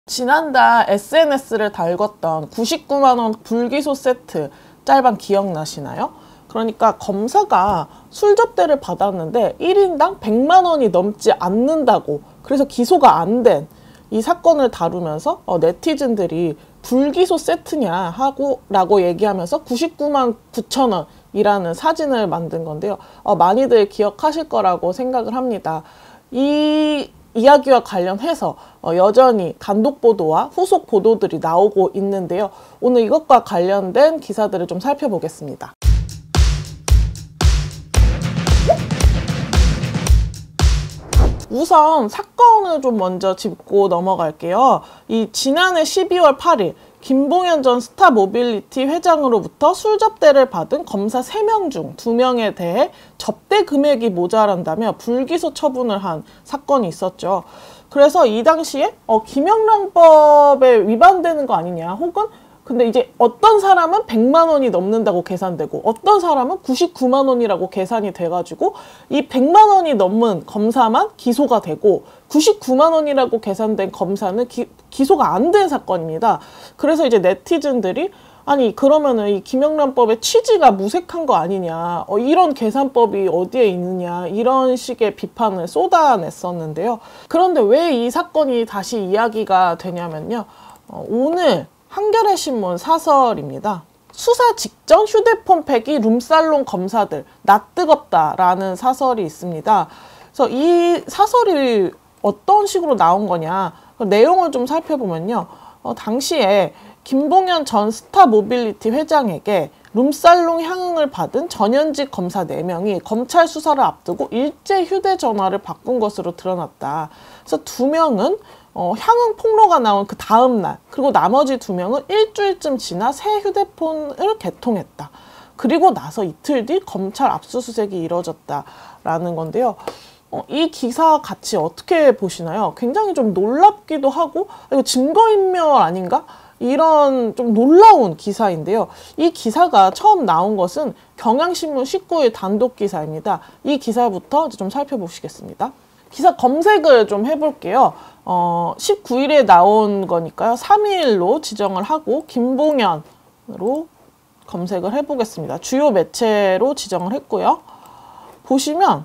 지난달 SNS를 달궜던 99만원 불기소 세트 짤방 기억나시나요? 그러니까 검사가 술 접대를 받았는데 1인당 100만원이 넘지 않는다고, 그래서 기소가 안 된 이 사건을 다루면서 네티즌들이 불기소 세트냐 하고 라고 얘기하면서 99만 9천원 이라는 사진을 만든 건데요. 많이들 기억하실 거라고 생각을 합니다. 이 이야기와 관련해서 여전히 단독 보도와 후속 보도들이 나오고 있는데요. 오늘 이것과 관련된 기사들을 좀 살펴보겠습니다. 우선 사건을 좀 먼저 짚고 넘어갈게요. 이 지난해 12월 8일 김봉현 전 스타모빌리티 회장으로부터 술 접대를 받은 검사 3명 중 2명에 대해 접대 금액이 모자란다며 불기소 처분을 한 사건이 있었죠. 그래서 이 당시에 김영란법에 위반되는 거 아니냐, 혹은 근데 이제 어떤 사람은 100만 원이 넘는다고 계산되고 어떤 사람은 99만 원이라고 계산이 돼가지고 이 100만 원이 넘은 검사만 기소가 되고 99만 원이라고 계산된 검사는 기소가 안 된 사건입니다. 그래서 이제 네티즌들이 아니 그러면은 이 김영란법의 취지가 무색한 거 아니냐, 이런 계산법이 어디에 있느냐, 이런 식의 비판을 쏟아냈었는데요. 그런데 왜 이 사건이 다시 이야기가 되냐면요, 오늘 한겨레 신문 사설입니다. 수사 직전 휴대폰 패기 룸살롱 검사들 낯뜨겁다라는 사설이 있습니다. 그래서 이 사설이 어떤 식으로 나온 거냐, 내용을 좀 살펴보면요. 당시에 김봉현 전 스타모빌리티 회장에게 룸살롱 향응을 받은 전현직 검사 4명이 검찰 수사를 앞두고 일제 휴대전화를 바꾼 것으로 드러났다. 그래서 2명은 향응 폭로가 나온 그 다음 날, 그리고 나머지 2명은 일주일쯤 지나 새 휴대폰을 개통했다. 그리고 나서 이틀 뒤 검찰 압수수색이 이뤄졌다라는 건데요. 이 기사 같이 어떻게 보시나요? 굉장히 좀 놀랍기도 하고, 이거 증거인멸 아닌가? 이런 좀 놀라운 기사인데요. 이 기사가 처음 나온 것은 경향신문 19일 단독 기사입니다. 이 기사부터 좀 살펴보시겠습니다. 기사 검색을 좀 해볼게요. 19일에 나온 거니까요. 3일로 지정을 하고 김봉현으로 검색을 해보겠습니다. 주요 매체로 지정을 했고요. 보시면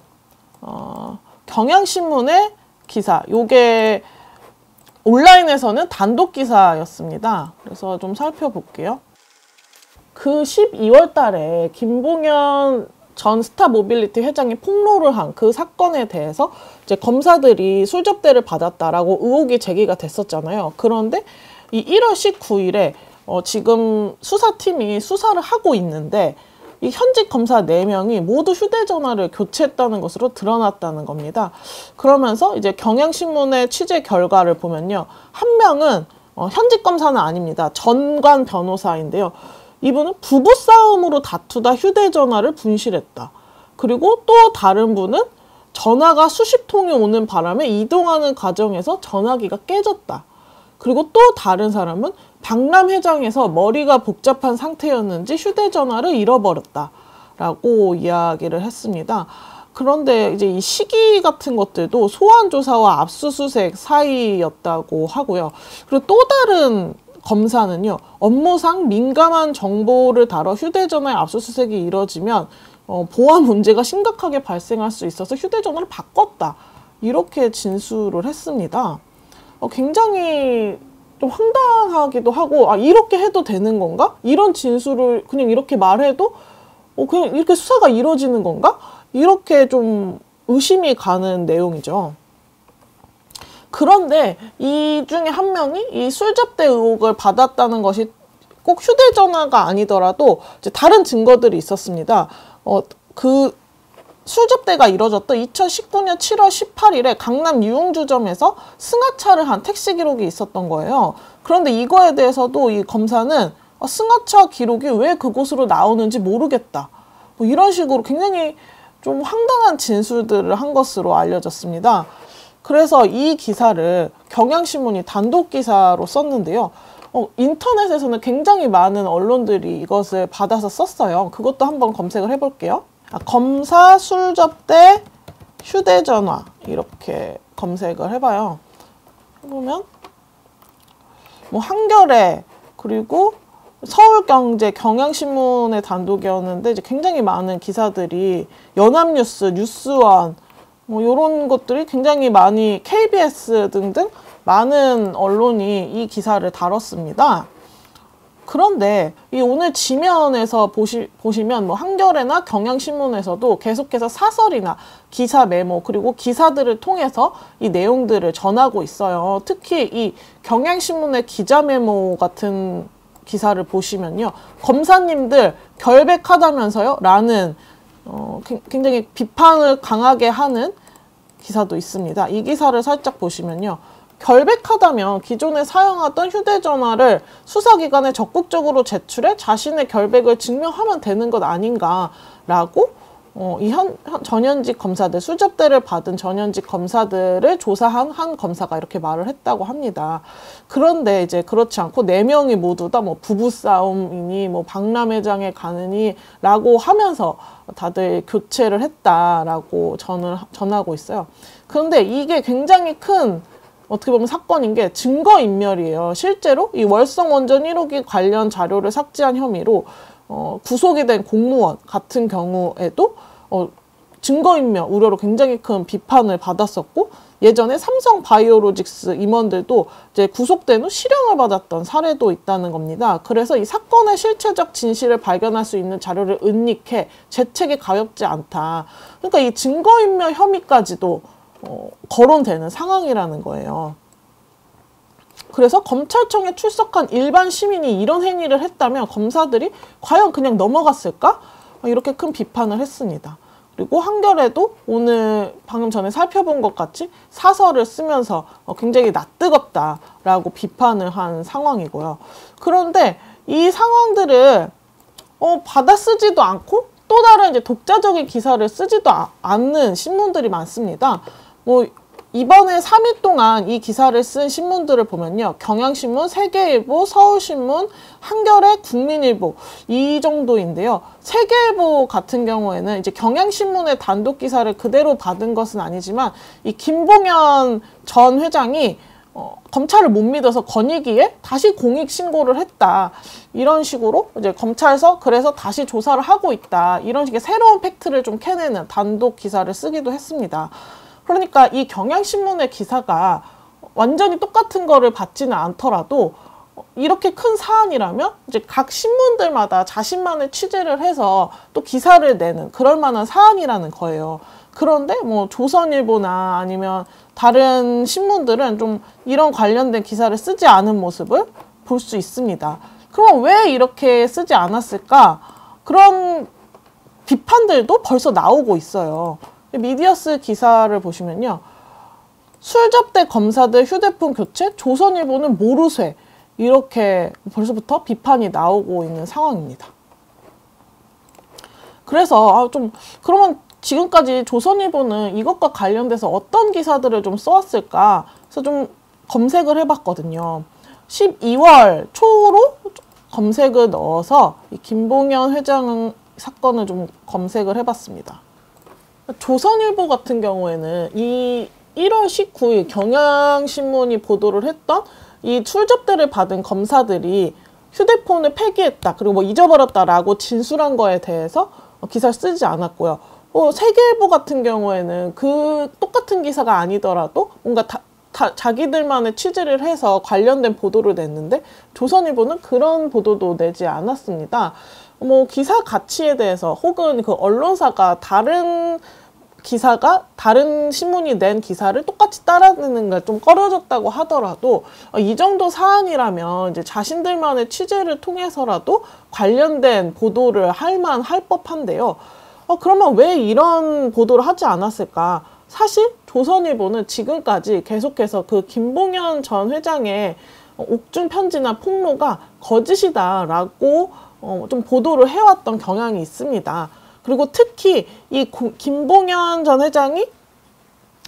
경향신문의 기사, 요게 온라인에서는 단독 기사였습니다. 그래서 좀 살펴볼게요. 그 12월 달에 김봉현 전 스타모빌리티 회장이 폭로를 한 그 사건에 대해서 이제 검사들이 술 접대를 받았다라고 의혹이 제기가 됐었잖아요. 그런데 이 1월 19일에 지금 수사팀이 수사를 하고 있는데 이 현직 검사 4명이 모두 휴대전화를 교체했다는 것으로 드러났다는 겁니다. 그러면서 이제 경향신문의 취재 결과를 보면요. 한 명은 현직 검사는 아닙니다. 전관 변호사인데요. 이분은 부부싸움으로 다투다 휴대전화를 분실했다. 그리고 또 다른 분은 전화가 수십 통이 오는 바람에 이동하는 과정에서 전화기가 깨졌다. 그리고 또 다른 사람은 박람회장에서 머리가 복잡한 상태였는지 휴대전화를 잃어버렸다 라고 이야기를 했습니다. 그런데 이제 이 시기 같은 것들도 소환조사와 압수수색 사이였다고 하고요. 그리고 또 다른 검사는요, 업무상 민감한 정보를 다뤄 휴대전화의 압수수색이 이뤄지면 보안 문제가 심각하게 발생할 수 있어서 휴대전화를 바꿨다, 이렇게 진술을 했습니다. 굉장히 좀 황당하기도 하고, 이렇게 해도 되는 건가? 이런 진술을 그냥 이렇게 말해도 그냥 이렇게 수사가 이루어지는 건가? 이렇게 좀 의심이 가는 내용이죠. 그런데 이 중에 한 명이 이 술접대 의혹을 받았다는 것이 꼭 휴대전화가 아니더라도 이제 다른 증거들이 있었습니다. 그 술접대가 이뤄졌던 2019년 7월 18일에 강남 유흥주점에서 승하차를 한 택시 기록이 있었던 거예요. 그런데 이거에 대해서도 이 검사는 승하차 기록이 왜 그곳으로 나오는지 모르겠다, 뭐 이런 식으로 굉장히 좀 황당한 진술들을 한 것으로 알려졌습니다. 그래서 이 기사를 경향신문이 단독 기사로 썼는데요. 인터넷에서는 굉장히 많은 언론들이 이것을 받아서 썼어요. 그것도 한번 검색을 해볼게요. 검사 술 접대 휴대전화 이렇게 검색을 해봐요. 해보면 뭐 한겨레, 그리고 서울경제, 경향신문의 단독이었는데 이제 굉장히 많은 기사들이 연합뉴스, 뉴스원 뭐 이런 것들이 굉장히 많이 KBS 등등 많은 언론이 이 기사를 다뤘습니다. 그런데 이 오늘 지면에서 보시면 뭐 한겨레나 경향신문에서도 계속해서 사설이나 기사 메모 그리고 기사들을 통해서 이 내용들을 전하고 있어요. 특히 이 경향신문의 기자 메모 같은 기사를 보시면요. 검사님들 결백하다면서요? 라는 굉장히 비판을 강하게 하는 기사도 있습니다. 이 기사를 살짝 보시면요. 결백하다면 기존에 사용하던 휴대전화를 수사기관에 적극적으로 제출해 자신의 결백을 증명하면 되는 것 아닌가라고 이 전현직 검사들, 수접대를 받은 전현직 검사들을 조사한 한 검사가 이렇게 말을 했다고 합니다. 그런데 이제 그렇지 않고 4명이 모두 다 뭐 부부싸움이니 뭐 박람회장에 가느니 라고 하면서 다들 교체를 했다라고 전하고 있어요. 그런데 이게 굉장히 큰 어떻게 보면 사건인 게 증거인멸이에요. 실제로 이 월성원전 1호기 관련 자료를 삭제한 혐의로 구속이 된 공무원 같은 경우에도 증거인멸 우려로 굉장히 큰 비판을 받았었고, 예전에 삼성바이오로직스 임원들도 이제 구속된 후 실형을 받았던 사례도 있다는 겁니다. 그래서 이 사건의 실체적 진실을 발견할 수 있는 자료를 은닉해 죄책이 가볍지 않다. 그러니까 이 증거인멸 혐의까지도 거론되는 상황이라는 거예요. 그래서 검찰청에 출석한 일반 시민이 이런 행위를 했다면 검사들이 과연 그냥 넘어갔을까? 이렇게 큰 비판을 했습니다. 그리고 한겨레도 오늘 방금 전에 살펴본 것 같이 사설을 쓰면서 굉장히 낯뜨겁다라고 비판을 한 상황이고요. 그런데 이 상황들을 받아쓰지도 않고 또 다른 이제 독자적인 기사를 쓰지도 않는 신문들이 많습니다. 뭐 이번에 3일 동안 이 기사를 쓴 신문들을 보면요. 경향신문, 세계일보, 서울신문, 한겨레, 국민일보 이 정도인데요. 세계일보 같은 경우에는 이제 경향신문의 단독 기사를 그대로 받은 것은 아니지만 이 김봉현 전 회장이 검찰을 못 믿어서 권익위에 다시 공익신고를 했다. 이런 식으로 이제 검찰에서 그래서 다시 조사를 하고 있다. 이런 식의 새로운 팩트를 좀 캐내는 단독 기사를 쓰기도 했습니다. 그러니까 이 경향신문의 기사가 완전히 똑같은 거를 받지는 않더라도 이렇게 큰 사안이라면 이제 각 신문들마다 자신만의 취재를 해서 또 기사를 내는 그럴 만한 사안이라는 거예요. 그런데 뭐 조선일보나 아니면 다른 신문들은 좀 이런 관련된 기사를 쓰지 않은 모습을 볼 수 있습니다. 그럼 왜 이렇게 쓰지 않았을까? 그런 비판들도 벌써 나오고 있어요. 미디어스 기사를 보시면요. 술접대 검사들 휴대폰 교체, 조선일보는 모르쇠 이렇게 벌써부터 비판이 나오고 있는 상황입니다. 그래서 그러면 지금까지 조선일보는 이것과 관련돼서 어떤 기사들을 좀 써왔을까? 그래서 좀 검색을 해봤거든요. 12월 초로 검색을 넣어서 이 김봉현 회장 사건을 좀 검색을 해봤습니다. 조선일보 같은 경우에는 이 1월 19일 경향신문이 보도를 했던 이 술접대를 받은 검사들이 휴대폰을 폐기했다. 그리고 뭐 잊어버렸다라고 진술한 거에 대해서 기사를 쓰지 않았고요. 세계일보 같은 경우에는 그 똑같은 기사가 아니더라도 뭔가 자기들만의 취재를 해서 관련된 보도를 냈는데 조선일보는 그런 보도도 내지 않았습니다. 뭐 기사 가치에 대해서 혹은 그 언론사가 다른 신문이 낸 기사를 똑같이 따라내는 게 좀 꺼려졌다고 하더라도 이 정도 사안이라면 이제 자신들만의 취재를 통해서라도 관련된 보도를 할 법한데요. 그러면 왜 이런 보도를 하지 않았을까? 사실 조선일보는 지금까지 계속해서 그 김봉현 전 회장의 옥중 편지나 폭로가 거짓이다라고 좀 보도를 해왔던 경향이 있습니다. 그리고 특히 이 김봉현 전 회장이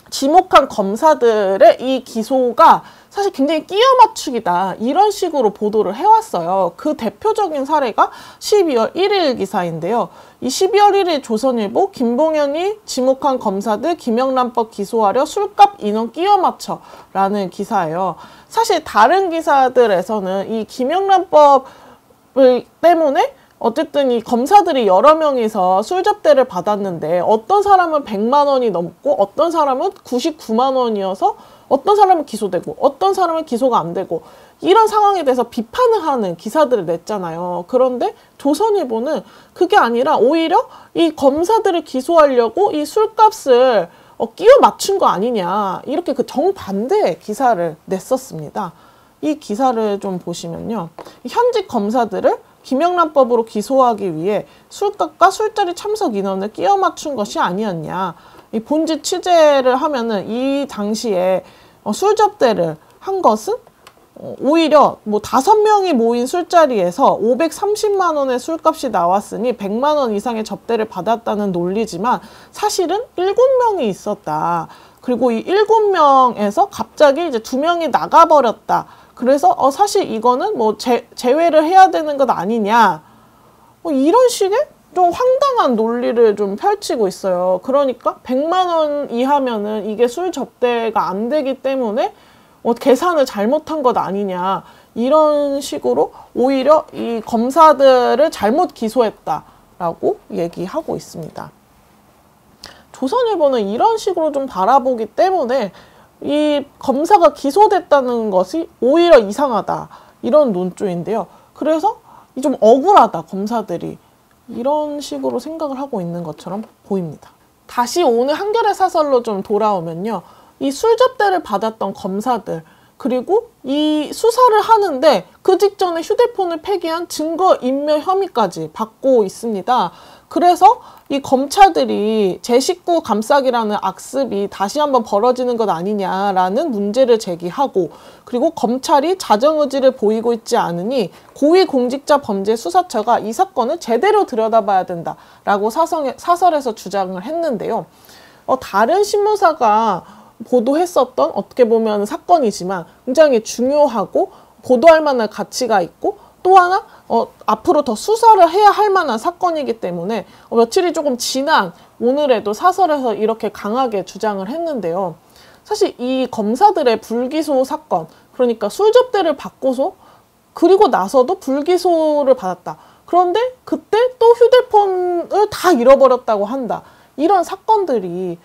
지목한 검사들의 이 기소가 사실 굉장히 끼어 맞추기다, 이런 식으로 보도를 해왔어요. 그 대표적인 사례가 12월 1일 기사인데요. 이 12월 1일 조선일보 김봉현이 지목한 검사들 김영란법 기소하려 술값 인원 끼어 맞춰 라는 기사예요. 사실 다른 기사들에서는 이 김영란법을 때문에 어쨌든 이 검사들이 여러 명이서 술접대를 받았는데 어떤 사람은 100만 원이 넘고 어떤 사람은 99만 원이어서 어떤 사람은 기소되고 어떤 사람은 기소가 안 되고, 이런 상황에 대해서 비판을 하는 기사들을 냈잖아요. 그런데 조선일보는 그게 아니라 오히려 이 검사들을 기소하려고 이 술값을 끼워 맞춘 거 아니냐, 이렇게 그 정반대의 기사를 냈었습니다. 이 기사를 좀 보시면요, 현직 검사들을 김영란법으로 기소하기 위해 술값과 술자리 참석 인원을 끼워 맞춘 것이 아니었냐. 이 본지 취재를 하면은 이 당시에 술접대를 한 것은 오히려 뭐 5명이 모인 술자리에서 530만 원의 술값이 나왔으니 100만 원 이상의 접대를 받았다는 논리지만 사실은 7명이 있었다. 그리고 이 7명에서 갑자기 이제 2명이 나가버렸다. 그래서 사실 이거는 뭐 제외를 해야 되는 것 아니냐, 이런 식의 좀 황당한 논리를 좀 펼치고 있어요. 그러니까 100만 원 이하면은 이게 술 접대가 안 되기 때문에 계산을 잘못한 것 아니냐, 이런 식으로 오히려 이 검사들을 잘못 기소했다라고 얘기하고 있습니다. 조선일보는 이런 식으로 좀 바라보기 때문에 이 검사가 기소됐다는 것이 오히려 이상하다, 이런 논조인데요. 그래서 좀 억울하다, 검사들이, 이런 식으로 생각을 하고 있는 것처럼 보입니다. 다시 오늘 한겨레 사설로 좀 돌아오면요, 이 술접대를 받았던 검사들, 그리고 이 수사를 하는데 그 직전에 휴대폰을 폐기한 증거인멸 혐의까지 받고 있습니다. 그래서 이 검찰들이 제 식구 감싸기라는 악습이 다시 한번 벌어지는 것 아니냐라는 문제를 제기하고, 그리고 검찰이 자정의지를 보이고 있지 않으니 고위공직자범죄수사처가 이 사건을 제대로 들여다봐야 된다라고 사설에서 주장을 했는데요. 다른 신문사가 보도했었던 어떻게 보면 사건이지만 굉장히 중요하고 보도할 만한 가치가 있고, 또 하나 앞으로 더 수사를 해야 할 만한 사건이기 때문에 며칠이 조금 지난 오늘에도 사설에서 이렇게 강하게 주장을 했는데요. 사실 이 검사들의 불기소 사건, 그러니까 술접대를 받고서 그리고 나서도 불기소를 받았다. 그런데 그때 또 휴대폰을 다 잃어버렸다고 한다. 이런 사건들이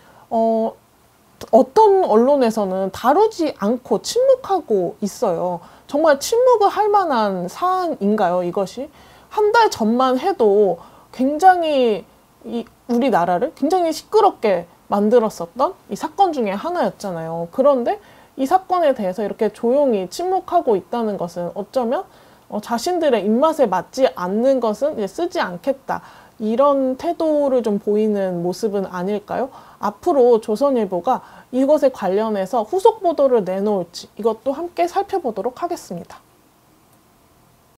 어떤 언론에서는 다루지 않고 침묵하고 있어요. 정말 침묵을 할 만한 사안인가요, 이것이? 한 달 전만 해도 굉장히 우리나라를 굉장히 시끄럽게 만들었었던 이 사건 중에 하나였잖아요. 그런데 이 사건에 대해서 이렇게 조용히 침묵하고 있다는 것은 어쩌면 자신들의 입맛에 맞지 않는 것은 이제 쓰지 않겠다, 이런 태도를 좀 보이는 모습은 아닐까요? 앞으로 조선일보가 이것에 관련해서 후속 보도를 내놓을지, 이것도 함께 살펴보도록 하겠습니다.